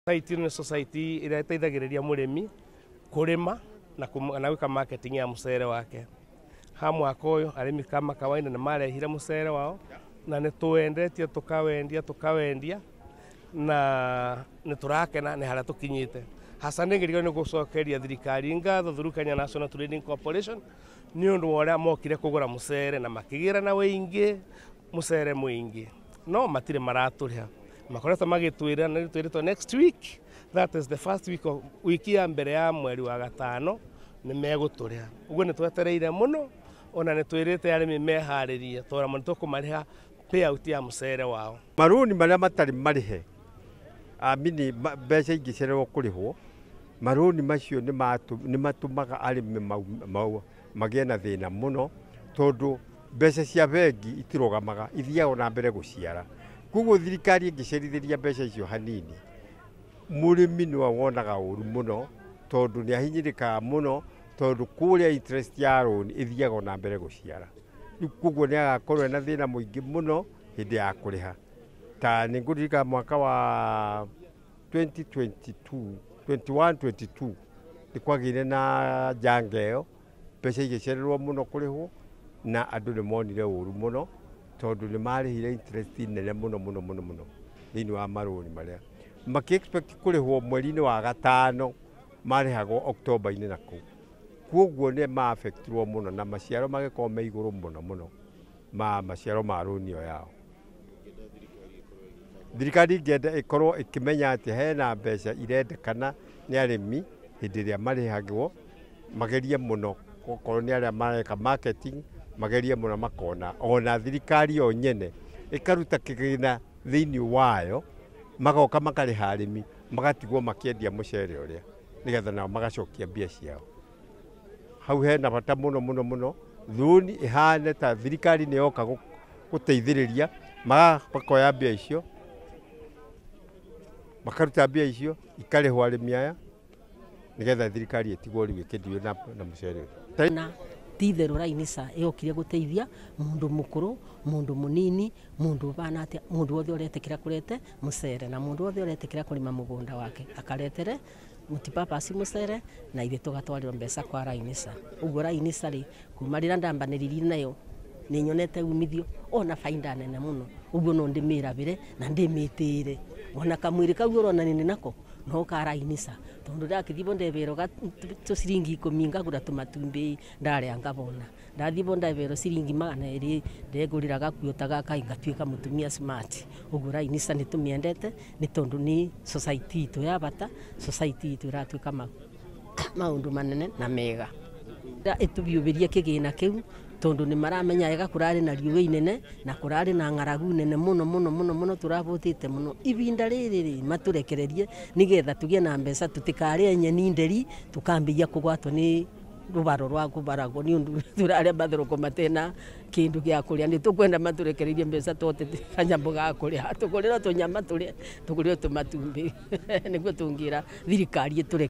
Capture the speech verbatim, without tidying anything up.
Taitino ni society ira itaithagiriria murimi kurima na na gwika marketing ya mucere wake. Ha mwaka uyu arimi kama kawaida na marehire mucere wao na ni tuendetie tukawendia tukawendia na ni turakena ni haria tukinyite. Hasa ningirigo ni gucokeria thirikari ngatho through Kenya National Trading Corporation ni undu wa uria mokire kugura mucere na makigira na wingi mucere mwingi no matire maraturiha makoretwo magitwira na twirito next week, that is the first week of wiki ya mbere ya mweri wa gatano ni meguturiha. Uguo ni twetereire muno ona ni twirite arimi meharirie tora muno tukumariha payout ya mucere wao. Maruni maria matari marihe amini mbeca ingicererwo kurihwo maruni macio ni matu ni matumaga arimi mau magie na thina muno tondu mbeca cia bengi itirogamaga ithiaga na mbere guciara. Kuguo thirikari ingicerithiria mbeca icio hanini murimi no wonaga uru muno tondu ni ahinyirikaga muno tondu kuria interest ya loan ithiaga na mbere guciara. Kuguo ni agakorwo na thina muingi muno hindi ya kuriha. Ta ningurika mwaka wa twenty twenty-two twenty-one twenty-two nikwagire na jangeo mbeca igicererwo muno kurihwo na andu ni monire uru muno tondu ni marihire interest nene muno muno muno muno thini wa maruni maria maki expect kurihwo mweri-ini wa gatano marihagwo October-ini naku. Kuguo ni ma affectwo muno na maciaro magikorwo me iguru muno muno ma maciaro ma runi yo yao. Thirikari ngenda ikorwo ikimenya ati hena mbeca irendekana ni arimi hindi ria marihagwo magerie muno gukorwo ni aria mareka marketing magerie muno makona ona thirikari yo nyene ikaruta kigina thini wayo magoka makariha arimi magatigwo makiendia mucere uria nigetha nao magacokia mbia ciao. Hau hena bata muno muno muno thuni ihane ta thirikari ni yoka guteithiriria magakoya mbia icio makaruta mbia icio ikarihwo arimi aya nigetha thirikari itigwo riu ikindio na na mucere na titherå Rainisa yokire guteithia mundu mukuru mundu munini mundu bana atia mundu wothe uretekira kurete mucere na mundu wothe uretekira kurima mugunda wake akaretere mutipapasi mucere na ithe tugatwarirwo mbeca kwa Rainisa. Uguo Rainisa ri kumarira ndambaniriri nayo ni nyonete umithio ona faida nene muno. Uguo no ndimirabire na ndimitire ona kamwiri kau urona nini nako no ka Rainisa tondu ndakithibwo ndebero tu siringi ikumi ngagura tumatumbi ndare angabona ndathibwo ndebero siringi magana eri ndegurira gakuota gaka ingatuika mutumia smart. Uguo Rainisa ni tumiendete ni tondu ni society itu ya bata society itu iratuika ma maundu manene na mega itubiubirie kigina kiu tondu ni maramenya ega kurari na riuwe inene na kurari na ngaragu nene muno muno muno muno turabutite muno ibinda riri maturekererie nigetha tugie na mbeca tutikari nyeni nderi tukambia kugwatwo ni rubaro rwa kubarago ni undu turare bathuruko matena kindu gya kuria ni tukwenda maturekererie mbeca tote kanyambo ga kuria tukurira tunyama turia tukurira tumatumbi niguo tungira thirikari iture